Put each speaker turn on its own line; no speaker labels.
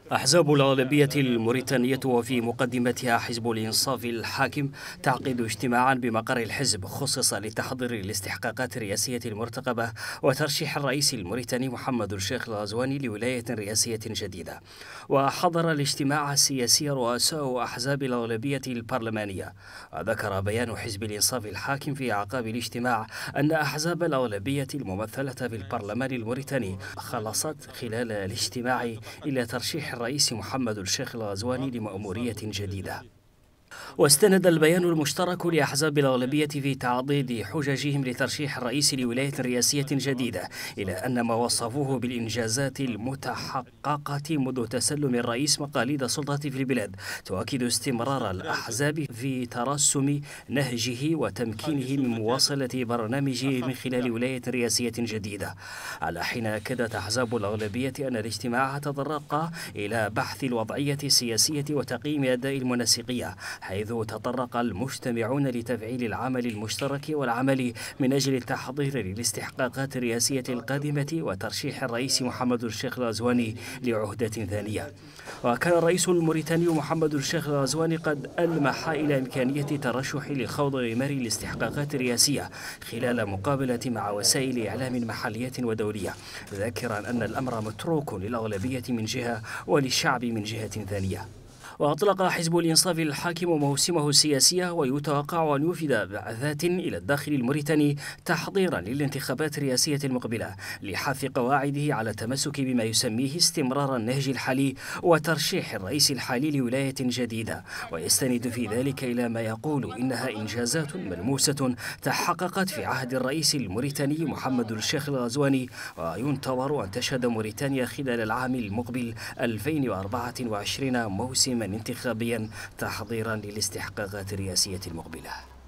أحزاب الأغلبية الموريتانية وفي مقدمتها حزب الإنصاف الحاكم تعقد اجتماعا بمقر الحزب خصص لتحضير الاستحقاقات الرئاسية المرتقبة وترشيح الرئيس الموريتاني محمد الشيخ الغزواني لولاية رئاسية جديدة. وحضر الاجتماع السياسي رؤساء أحزاب الأغلبية البرلمانية. وذكر بيان حزب الإنصاف الحاكم في أعقاب الاجتماع أن أحزاب الأغلبية الممثلة في البرلمان الموريتاني خلصت خلال الاجتماع إلى ترشيح الرئيس محمد الشيخ الغزواني لمأمورية جديدة. واستند البيان المشترك لأحزاب الأغلبية في تعضيد حججهم لترشيح الرئيس لولاية رئاسية جديدة إلى أن ما وصفوه بالإنجازات المتحققة منذ تسلم الرئيس مقاليد السلطة في البلاد تؤكد استمرار الأحزاب في ترسم نهجه وتمكينه من مواصلة برنامجه من خلال ولاية رئاسية جديدة. على حين أكدت أحزاب الأغلبية أن الاجتماع تطرق إلى بحث الوضعية السياسية وتقييم أداء المنسقية، حيث تطرق المجتمعون لتفعيل العمل المشترك والعمل من أجل التحضير للاستحقاقات الرئاسية القادمة وترشيح الرئيس محمد الشيخ الغزواني لعهدة ثانية. وكان الرئيس الموريتاني محمد الشيخ الغزواني قد ألمح إلى إمكانية الترشح لخوض غمار الاستحقاقات الرئاسية خلال مقابلة مع وسائل إعلام محلية ودولية، ذاكرا أن الأمر متروك للأغلبية من جهة وللشعب من جهة ثانية. وأطلق حزب الإنصاف الحاكم موسمه السياسية ويتوقع أن يوفد بعثات إلى الداخل الموريتاني تحضيرا للانتخابات الرئاسية المقبلة لحث قواعده على التمسك بما يسميه استمرار النهج الحالي وترشيح الرئيس الحالي لولاية جديدة، ويستند في ذلك إلى ما يقول إنها إنجازات ملموسة تحققت في عهد الرئيس الموريتاني محمد الشيخ الغزواني، وينتظر أن تشهد موريتانيا خلال العام المقبل 2024 موسما انتخابيا تحضيرا للاستحقاقات الرئاسية المقبلة.